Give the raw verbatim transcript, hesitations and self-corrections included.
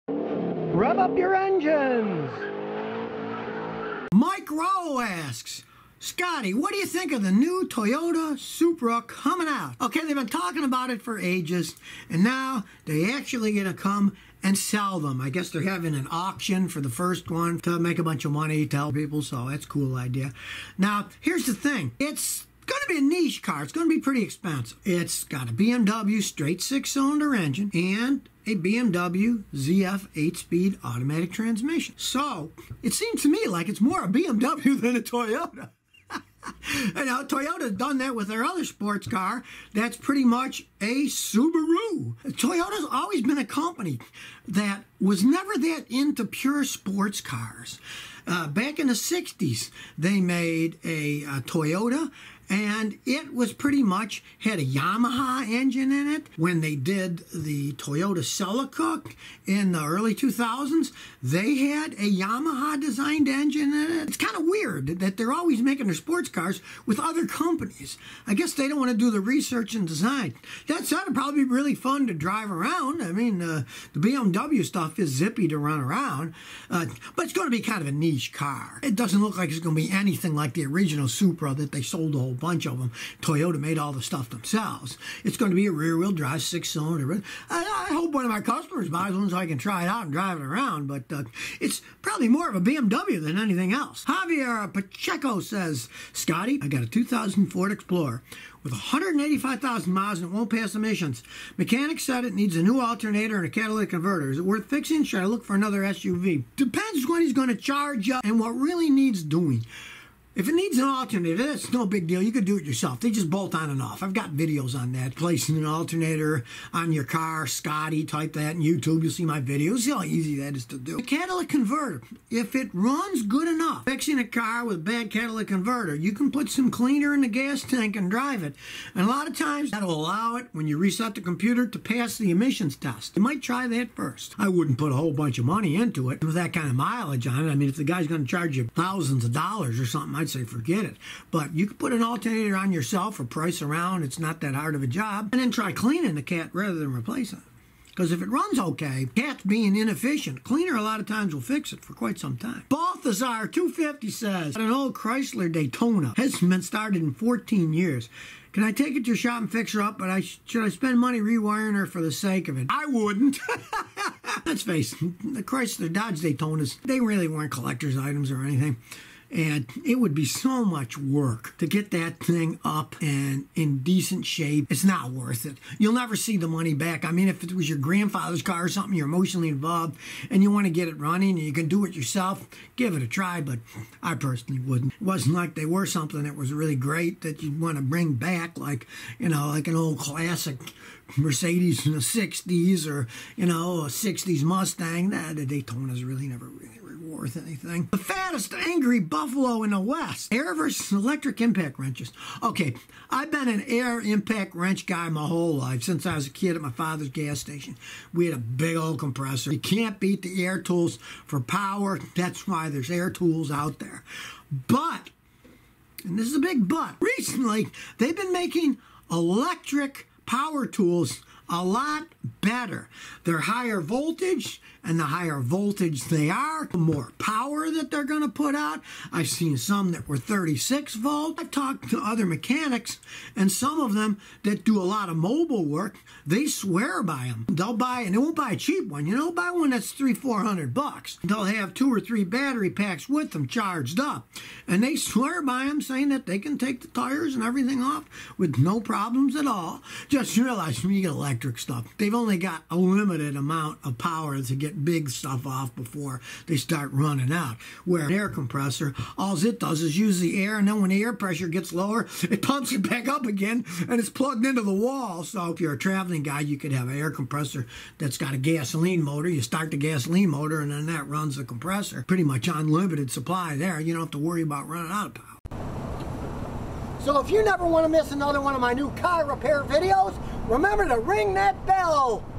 Rev up your engines! Mike Rowe asks, Scotty, what do you think of the new Toyota Supra coming out? Okay, they've been talking about it for ages, and now they actually gonna come and sell them. I guess they're having an auction for the first one to make a bunch of money, tell people, so that's a cool idea. Now, here's the thing. It's going to be a niche car. It's going to be pretty expensive. It's got a B M W straight six-cylinder engine and a B M W Z F eight-speed automatic transmission. So, it seems to me like it's more a B M W than a Toyota. You know, Toyota's done that with their other sports car. That's pretty much a Subaru. Toyota's always been a company that was never that into pure sports cars. Uh, back in the sixties, they made a, a Toyota, and it was pretty much, had a Yamaha engine in it. When they did the Toyota Celica in the early two thousands, they had a Yamaha designed engine in it. It's kind of weird that they're always making their sports cars with other companies. I guess they don't want to do the research and design. That said, it'd probably be really fun to drive around. I mean, uh, the B M W stuff is zippy to run around, uh, but it's going to be kind of a niche car. It doesn't look like it's going to be anything like the original Supra that they sold a whole bunch of them. Toyota made all the stuff themselves. It's going to be a rear-wheel drive six-cylinder. I, I hope one of my customers buys one so I can try it out and drive it around, but uh, it's probably more of a B M W than anything else. Javier Pacheco says, Scotty, I got a two thousand Ford Explorer with one hundred eighty-five thousand miles and it won't pass emissions. Mechanics said it needs a new alternator and a catalytic converter. Is it worth fixing? Should I look for another S U V? Depends what he's going to charge you and what really needs doing. If it needs an alternator, that's no big deal. You could do it yourself. They just bolt on and off. I've got videos on that. Placing an alternator on your car, Scotty, type that in YouTube. You'll see my videos. See how easy that is to do. The catalytic converter, if it runs good enough, fixing a car with bad catalytic converter, you can put some cleaner in the gas tank and drive it. And a lot of times, that'll allow it, when you reset the computer, to pass the emissions test. You might try that first. I wouldn't put a whole bunch of money into it with that kind of mileage on it. I mean, if the guy's going to charge you thousands of dollars or something, I'd say forget it. But you can put an alternator on yourself or price around. It's not that hard of a job. And then try cleaning the cat rather than replacing it. Because if it runs okay, cat's being inefficient. Cleaner a lot of times will fix it for quite some time. Balthazar two fifty says, an old Chrysler Daytona hasn't been started in fourteen years. Can I take it to your shop and fix her up, but I should I spend money rewiring her for the sake of it? I wouldn't. Let's face it, the Chrysler Dodge Daytonas, they really weren't collector's items or anything. And it would be so much work to get that thing up and in decent shape. It's not worth it. You'll never see the money back. I mean, if it was your grandfather's car or something, you're emotionally involved, and you want to get it running, and you can do it yourself, give it a try, but I personally wouldn't. It wasn't like they were something that was really great that you'd want to bring back, like, you know, like an old classic Mercedes in the sixties or, you know, a sixties Mustang. Nah, the Daytona's really never really worth anything. The fattest angry buffalo in the West. Air versus electric impact wrenches. Okay, I've been an air impact wrench guy my whole life, since I was a kid at my father's gas station. We had a big old compressor. You can't beat the air tools for power. That's why there's air tools out there. But, and this is a big but, recently they've been making electric power tools a lot better. They're higher voltage, and the higher voltage they are, the more power that they're going to put out. I've seen some that were thirty-six volt. I've talked to other mechanics, and some of them that do a lot of mobile work, they swear by them. They'll buy, and they won't buy a cheap one. You know, buy one that's three, four hundred bucks. They'll have two or three battery packs with them charged up, and they swear by them, saying that they can take the tires and everything off with no problems at all. Just realize when you get electric stuff, they've only got a limited amount of power to get big stuff off before they start running out. Where an air compressor, all it does is use the air, and then when the air pressure gets lower, it pumps it back up again, and it's plugged into the wall. So if you're a traveling guy, you could have an air compressor that's got a gasoline motor. You start the gasoline motor, and then that runs the compressor. Pretty much unlimited supply there. You don't have to worry about running out of power. So if you never want to miss another one of my new car repair videos, remember to ring that bell.